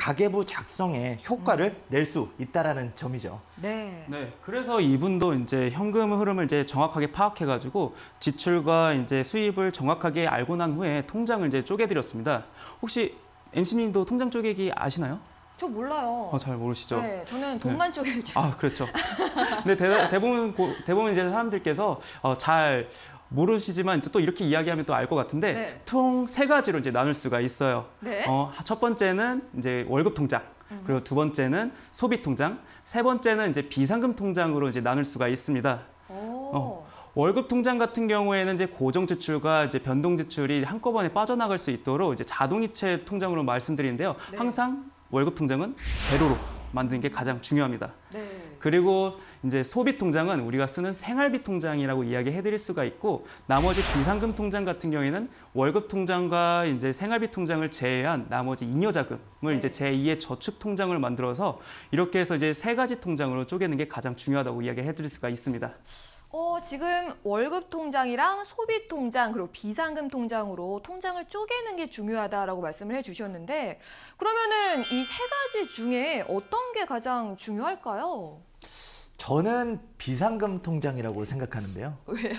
가계부 작성에 효과를 낼 수 있다라는 점이죠. 네. 네, 그래서 이분도 이제 현금 흐름을 이제 정확하게 파악해가지고 지출과 이제 수입을 정확하게 알고 난 후에 통장을 이제 쪼개드렸습니다. 혹시 MC님도 통장 쪼개기 아시나요? 저 몰라요. 잘 모르시죠? 네, 저는 돈만 쪼개죠. 그렇죠. 근데 대부분 이제 사람들께서 잘 모르시지만 이제 또 이렇게 이야기하면 또 알 것 같은데 네. 총 세 가지로 이제 나눌 수가 있어요. 네. 첫 번째는 이제 월급 통장, 그리고 두 번째는 소비 통장, 세 번째는 이제 비상금 통장으로 이제 나눌 수가 있습니다. 오. 월급 통장 같은 경우에는 이제 고정 지출과 이제 변동 지출이 한꺼번에 빠져나갈 수 있도록 이제 자동이체 통장으로 말씀드리는데요. 네. 항상 월급 통장은 제로로 만드는 게 가장 중요합니다. 네. 그리고 이제 소비 통장은 우리가 쓰는 생활비 통장이라고 이야기해 드릴 수가 있고, 나머지 비상금 통장 같은 경우에는 월급 통장과 이제 생활비 통장을 제외한 나머지 잉여 자금을 네. 이제 제2의 저축 통장을 만들어서 이렇게 해서 이제 세 가지 통장으로 쪼개는 게 가장 중요하다고 이야기해 드릴 수가 있습니다. 지금 월급 통장이랑 소비 통장 그리고 비상금 통장으로 통장을 쪼개는 게 중요하다라고 말씀을 해주셨는데, 그러면은 이 세 가지 중에 어떤 게 가장 중요할까요? 저는 비상금 통장이라고 생각하는데요. 왜요?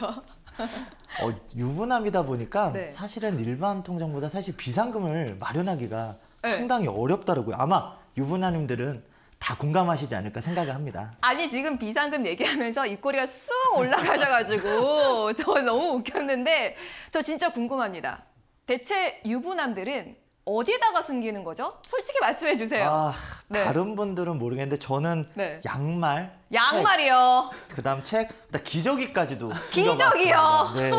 유부남이다 보니까 네. 사실은 일반 통장보다 사실 비상금을 마련하기가 네. 상당히 어렵더라고요. 아마 유부남님들은 다 공감하시지 않을까 생각을 합니다. 아니, 지금 비상금 얘기하면서 입꼬리가 쑥 올라가셔가지고 저 너무 웃겼는데, 저 진짜 궁금합니다. 대체 유부남들은 어디다가 숨기는 거죠? 솔직히 말씀해 주세요. 네. 다른 분들은 모르겠는데 저는 네. 양말, 양말이요. 그다음 책, 그다음 기저귀까지도 기저귀요. 숨겨봤습니다. 네.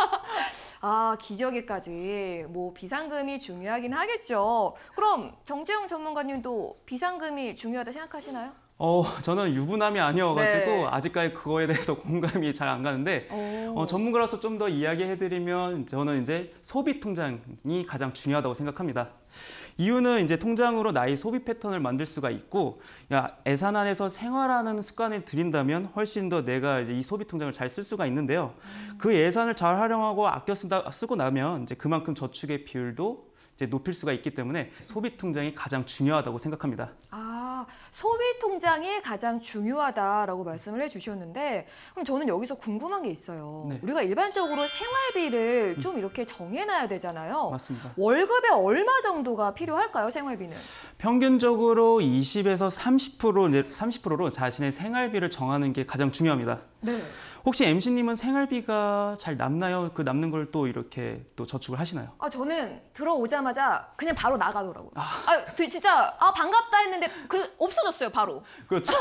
기저귀까지. 뭐 비상금이 중요하긴 하겠죠. 그럼 정재영 전문가님도 비상금이 중요하다 생각하시나요? 저는 유부남이 아니어가지고 네. 아직까지 그거에 대해서 공감이 잘 안 가는데 전문가로서 좀 더 이야기해드리면 저는 이제 소비 통장이 가장 중요하다고 생각합니다. 이유는 이제 통장으로 나의 소비 패턴을 만들 수가 있고, 예산 안에서 생활하는 습관을 들인다면 훨씬 더 내가 이제 이 소비 통장을 잘 쓸 수가 있는데요. 그 예산을 잘 활용하고 아껴 쓰고 나면 이제 그만큼 저축의 비율도 이제 높일 수가 있기 때문에 소비 통장이 가장 중요하다고 생각합니다. 소비 통장이 가장 중요하다라고 말씀을 해주셨는데, 그럼 저는 여기서 궁금한 게 있어요. 네. 우리가 일반적으로 생활비를 좀 이렇게 정해놔야 되잖아요. 맞습니다. 월급에 얼마 정도가 필요할까요, 생활비는? 평균적으로 20에서 30%로 자신의 생활비를 정하는 게 가장 중요합니다. 네. 혹시 MC님은 생활비가 잘 남나요? 그 남는 걸 또 이렇게 또 저축을 하시나요? 저는 들어오자마자 그냥 바로 나가더라고요. 진짜 반갑다 했는데 없어졌어요, 바로. 그렇죠.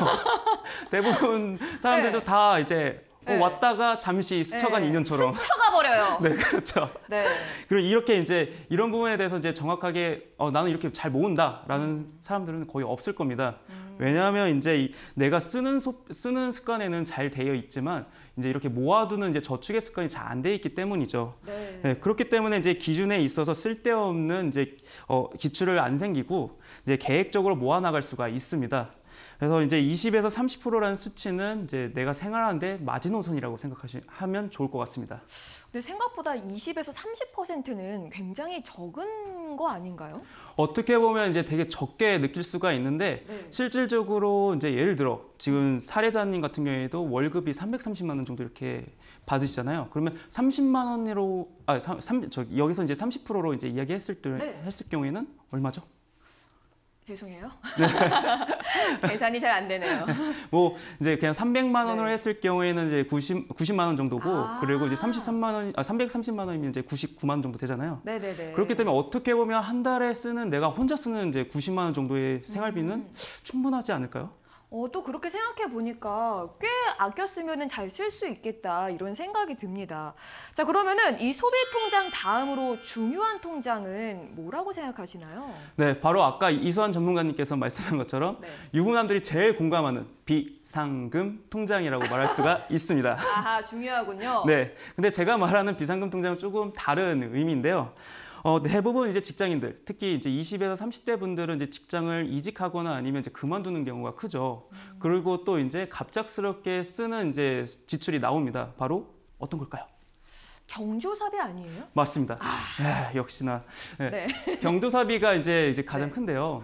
대부분 사람들도 네. 다 이제 네. 왔다가 잠시 스쳐간 인연처럼. 스쳐가 버려요. 네, 그렇죠. 네. 그리고 이렇게 이제 이런 부분에 대해서 이제 정확하게 나는 이렇게 잘 모은다라는 사람들은 거의 없을 겁니다. 왜냐하면 이제 내가 쓰는 습관에는 잘 되어 있지만 이제 이렇게 모아두는 이제 저축의 습관이 잘 안 돼 있기 때문이죠. 네. 네, 그렇기 때문에 이제 기준에 있어서 쓸데없는 이제 지출을 안 생기고 이제 계획적으로 모아 나갈 수가 있습니다. 그래서 이제 20에서 30%라는 수치는 이제 내가 생활하는데 마지노선이라고 생각하면 좋을 것 같습니다. 근데 생각보다 20에서 30%는 굉장히 적은 거 아닌가요? 어떻게 보면 이제 되게 적게 느낄 수가 있는데 네. 실질적으로 이제 예를 들어 지금 사례자님 같은 경우에도 월급이 330만 원 정도 이렇게 받으시잖아요. 그러면 30만 원으로 여기서 이제 30%로 이제 이야기했을 네. 했을 경우에는 얼마죠? 죄송해요. 네. 계산이 잘 안 되네요. 뭐 이제 그냥 300만 원으로 네. 했을 경우에는 이제 90만 원 정도고 그리고 이제 330만 원이면 이제 99만 원 정도 되잖아요. 네네네. 그렇기 때문에 어떻게 보면 한 달에 쓰는 내가 혼자 쓰는 이제 90만 원 정도의 생활비는 충분하지 않을까요? 또 그렇게 생각해 보니까 꽤 아껴 쓰면은 잘 쓸 수 있겠다 이런 생각이 듭니다. 자, 그러면은 이 소비 통장 다음으로 중요한 통장은 뭐라고 생각하시나요? 네, 바로 아까 이수환 전문가님께서 말씀한 것처럼 네. 유부남들이 제일 공감하는 비상금 통장이라고 말할 수가 있습니다. 중요하군요. 네, 근데 제가 말하는 비상금 통장은 조금 다른 의미인데요. 대부분 이제 직장인들, 특히 이제 20에서 30대 분들은 이제 직장을 이직하거나 아니면 이제 그만두는 경우가 크죠. 그리고 또 이제 갑작스럽게 쓰는 이제 지출이 나옵니다. 바로 어떤 걸까요? 경조사비 아니에요? 맞습니다. 역시나. 네. 네. 경조사비가 이제 가장 네. 큰데요.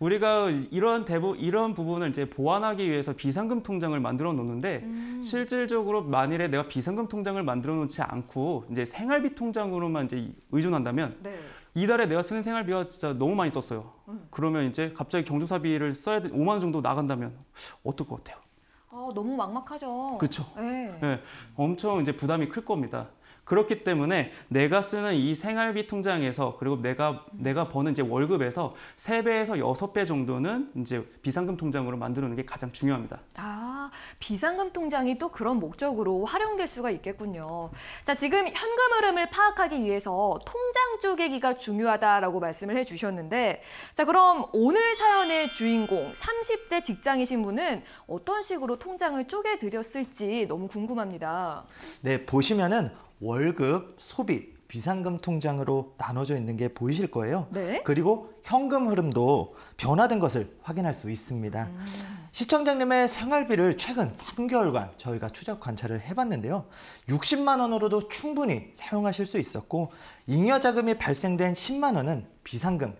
우리가 이런 부분을 이제 보완하기 위해서 비상금 통장을 만들어 놓는데 실질적으로 만일에 내가 비상금 통장을 만들어 놓지 않고 이제 생활비 통장으로만 이제 의존한다면 네. 이달에 내가 쓰는 생활비가 진짜 너무 많이 썼어요. 그러면 이제 갑자기 경조사비를 써야 돼 5만 원 정도 나간다면 어떨 것 같아요? 너무 막막하죠. 그렇죠. 네. 네, 엄청 이제 부담이 클 겁니다. 그렇기 때문에 내가 쓰는 이 생활비 통장에서 그리고 내가 버는 이제 월급에서 3배에서 6배 정도는 이제 비상금 통장으로 만들어 놓는 게 가장 중요합니다. 비상금 통장이 또 그런 목적으로 활용될 수가 있겠군요. 자, 지금 현금 흐름을 파악하기 위해서 통장 쪼개기가 중요하다라고 말씀을 해주셨는데, 자, 그럼 오늘 사연의 주인공 30대 직장이신 분은 어떤 식으로 통장을 쪼개드렸을지 너무 궁금합니다. 네, 보시면은 월급, 소비, 비상금 통장으로 나눠져 있는 게 보이실 거예요. 네. 그리고 현금 흐름도 변화된 것을 확인할 수 있습니다. 시청자님의 생활비를 최근 3개월간 저희가 추적 관찰을 해봤는데요. 60만 원으로도 충분히 사용하실 수 있었고 잉여 자금이 발생된 10만 원은 비상금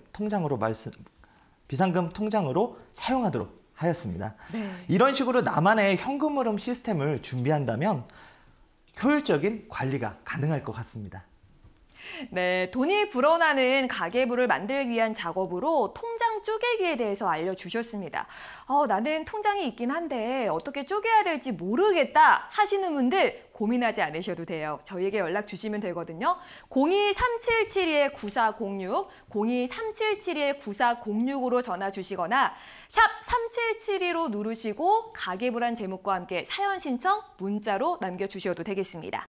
통장으로 사용하도록 하였습니다. 네. 이런 식으로 나만의 현금 흐름 시스템을 준비한다면 효율적인 관리가 가능할 것 같습니다. 네, 돈이 불어나는 가계부를 만들기 위한 작업으로 통장 쪼개기에 대해서 알려주셨습니다. 나는 통장이 있긴 한데 어떻게 쪼개야 될지 모르겠다 하시는 분들 고민하지 않으셔도 돼요. 저희에게 연락 주시면 되거든요. 02377-9406, 02377-9406으로 전화 주시거나 샵 3772로 누르시고 가계부란 제목과 함께 사연 신청 문자로 남겨주셔도 되겠습니다.